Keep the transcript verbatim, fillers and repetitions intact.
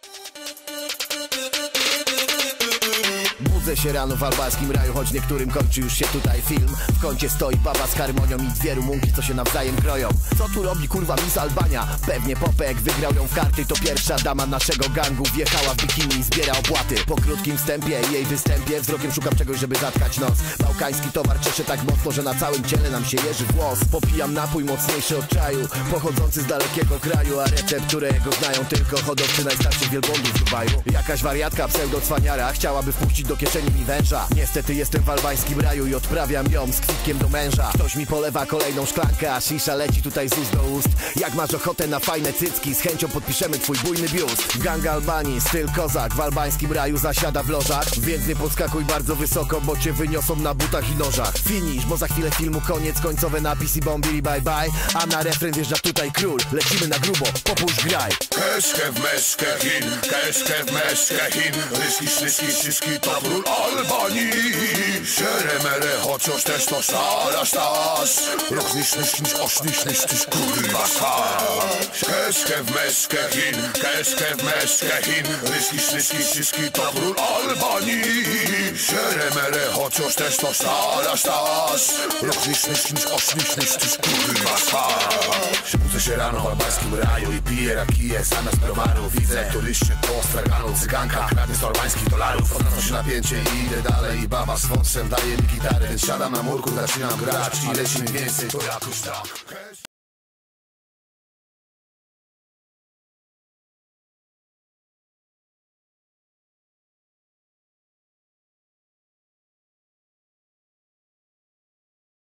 Budzę się rano w albańskim raju, choć niektórym kończy już się tutaj film. W kącie stoi baba z harmonią i dwie rumunki, co się nawzajem kroją. Co tu robi kurwa Miss Albania? Pewnie Popek wygrał ją w karty. To pierwsza dama naszego gangu, wjechała w bikini i zbiera opłaty. Po krótkim wstępie i jej występie wzrokiem szukam czegoś, żeby zatkać nos. Bałkański towar cieszy tak mocno, że na całym ciele nam się jeży włos. Popijam napój mocniejszy od czaju, pochodzący z dalekiego kraju, a recept, którego znają tylko hodowcy najstarszych wielbłądów w Dubaju. Jakaś wariatka pseudo-cwaniara chciałaby wpuścić do kieszeni mi węża. Niestety jestem w albańskim raju i odprawiam ją z kwitkiem do męża. Ktoś mi polewa kolejną szklankę, a shisha leci tutaj z ust do ust. Jak masz ochotę na fajne cycki, z chęcią podpiszemy twój bujny biust. Gang Albanii, styl kozak, w albańskim raju zasiada w lożach. Więc nie podskakuj bardzo wysoko, bo cię wyniosą na butach i nożach. Finish, bo za chwilę filmu koniec, końcowe napisy bombili bye bye. A na refren wjeżdża tutaj król, lecimy na grubo, popuść graj. Keszke w meszke hin, keszke w meszke hin. Ryski, szryski, szyszki, to król Albanii. Szeremere, chociaż też to szara sztas. Rok niż, niż, niż, oś, niż, niż, niż, kurwa sztas. Keszke w meszke hin, keszke w meszke hin. Ryski, szryski, szyszki, to król Albanii. Szeremere, chociaż też to szara sztas. Rok niż, niż, niż, oś, niż, niż, niż, kurwa sztas. Budzę się rano w albańskim raju i piję rakiję zamiast bromaru. Widzę turyście to straganą cyganka, kradnie sto albańskich dolarów. Odwracam się napięcie i idę dalej i baba z wąsem daje mi gitarę. Więc siadam na murku, zaczynam grać i leci mi więcej, to jakoś tak.